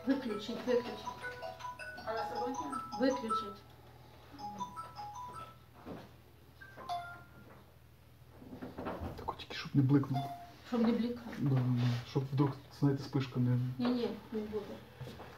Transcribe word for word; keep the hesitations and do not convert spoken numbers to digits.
Виключить, виключить. А на сьогодні? Виключить. Так от тільки, щоб не бликнуло. Щоб не блікало. Да, да, да. Щоб вдруг, знаєте, спишка не... Ні-ні, не буде.